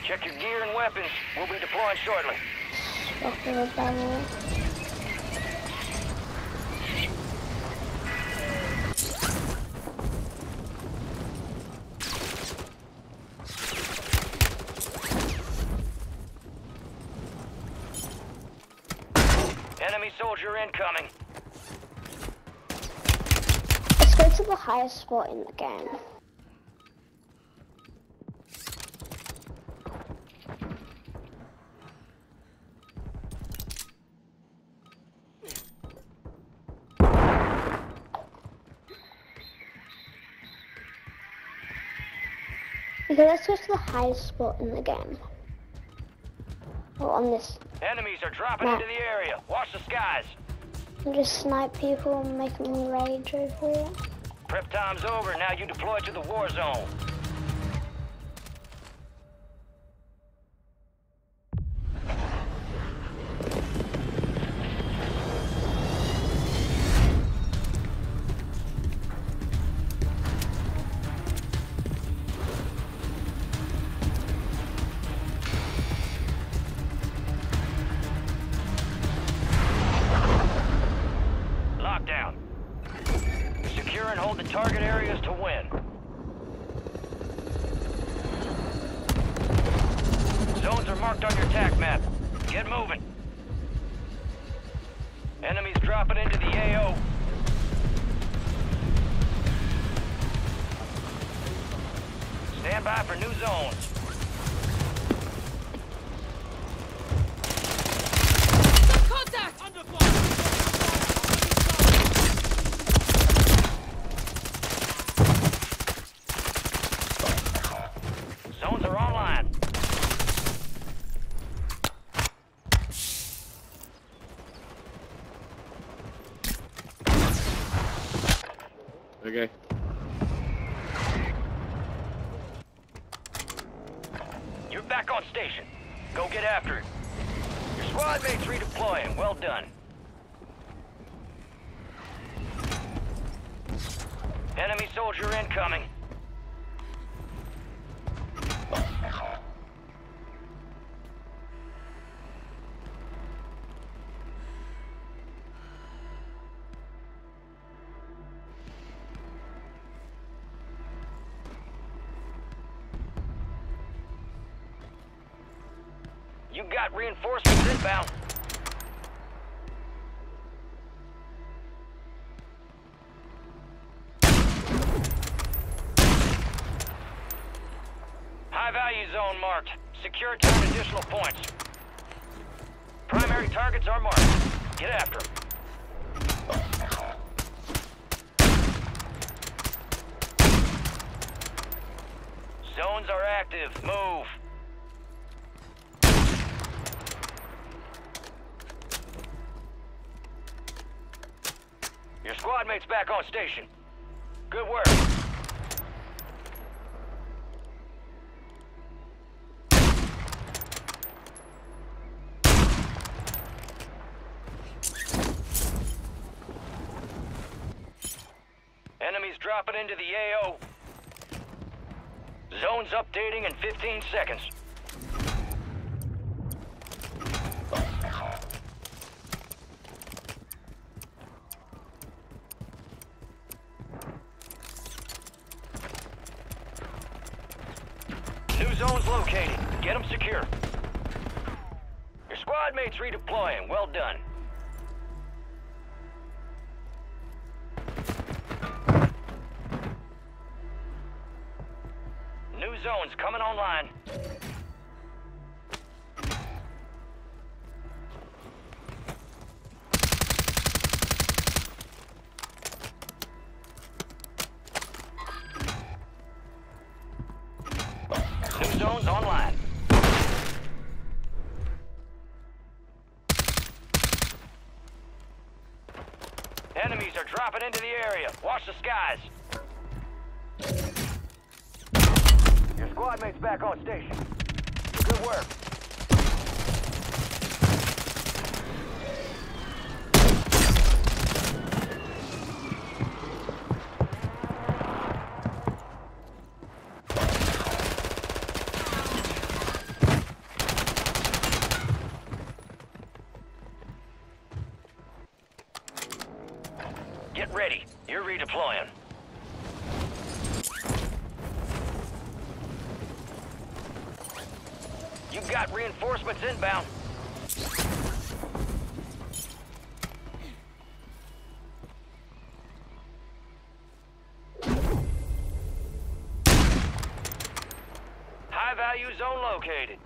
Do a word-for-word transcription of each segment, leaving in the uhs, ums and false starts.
Check your gear and weapons. We'll be deploying shortly. Fucking a barrel. Enemy soldier incoming. Let's go to the highest spot in the game. Okay, let's go to the highest spot in the game. Or on this. Enemies are dropping map. into the area. Watch the skies. And just snipe people and make them rage over it. Prep time's over. Now you deploy to the war zone. Lockdown. Secure and hold the target areas to win. Zones are marked on your attack map. Get moving. Enemies dropping into the A O. Stand by for new zones. Contact! Under fire! Zones are online. Okay. You're back on station. Go get after it. Your squad mates redeploying. Well done. Enemy soldier incoming. You got reinforcements inbound. High value zone marked. Secure it to earn additional points. Primary targets are marked. Get after them. Zones are active. Move. Your squad mate's back on station. Good work. Enemies dropping into the A O. Zones updating in fifteen seconds. New zones located. Get them secure. Your squad mates redeploying. Well done. New zones coming online. New zones online. Enemies are dropping into the area. Watch the skies. Your squad mate's back on station. Good work. You've got reinforcements inbound. High value zone located.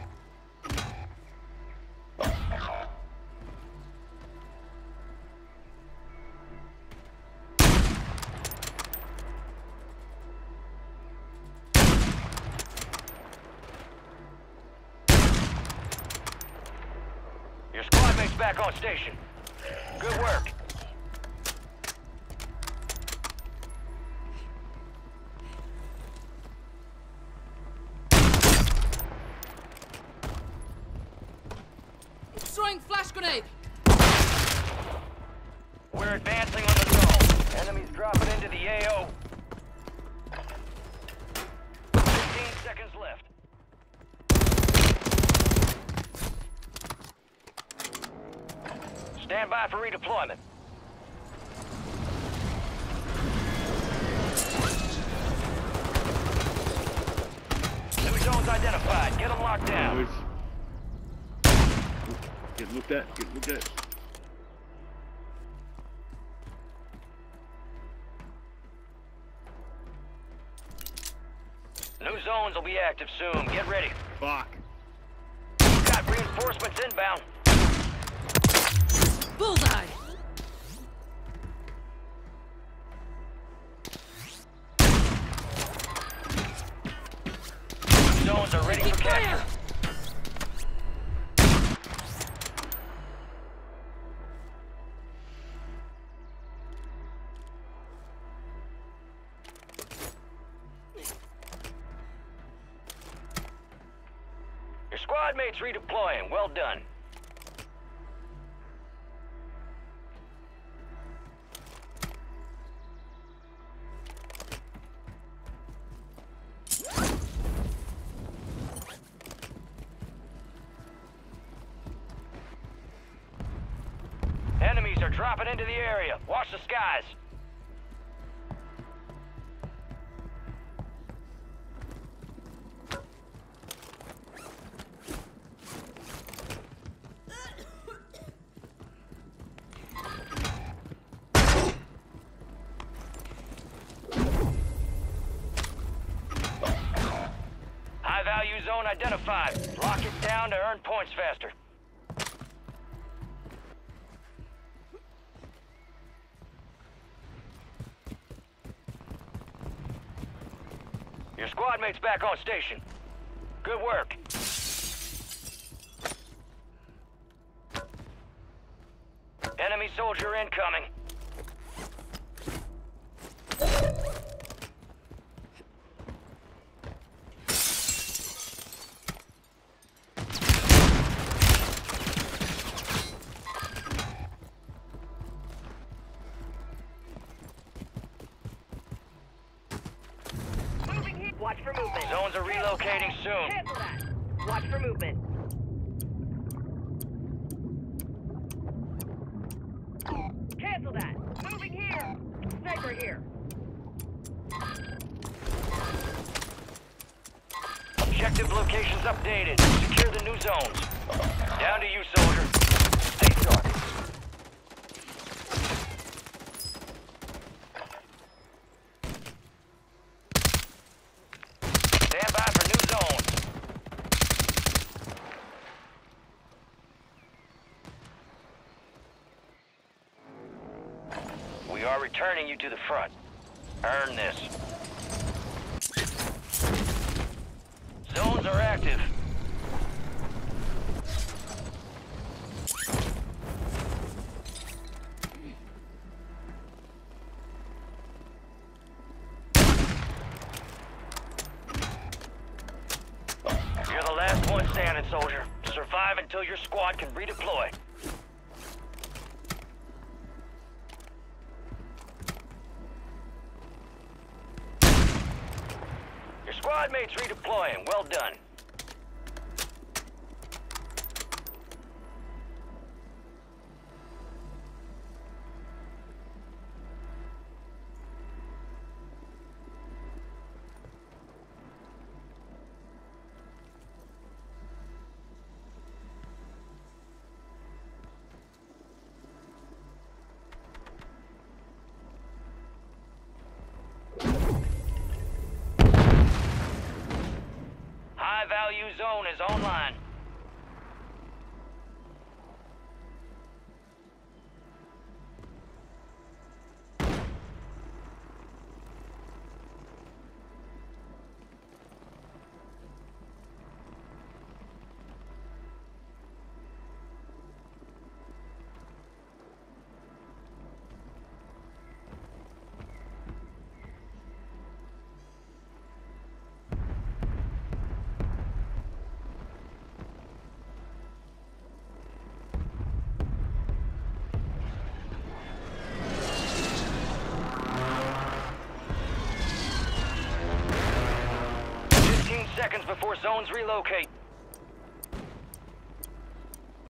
Your squad mate's back on station. Good work. Throwing flash grenade. We're advancing on the zone. Enemies dropping into the A O. fifteen seconds left. Stand by for redeployment. New zones identified. Get them locked down. Nice. Get looked at. Get looked at. New zones will be active soon. Get ready. Fuck. We've got reinforcements inbound. Bullseye. Zones are ready for capture. Your squad mates redeploying. Well done. Enemies are dropping into the area. Watch the skies. High value zone identified. Lock it down to earn points faster. Your squad mate's back on station. Good work. Enemy soldier incoming. Watch for movement. Zones are relocating soon. Cancel that. Watch for movement. Cancel that. Moving here. Sniper here. Objective locations updated. Secure the new zones. Down to you, soldier. Stay sharp. Stand by for new zones. We are returning you to the front. Earn this. Zones are active. You're the last one standing, soldier. Survive until your squad can redeploy. Your squad mates redeploying. Well done. high-value zone is online. Seconds before zones relocate.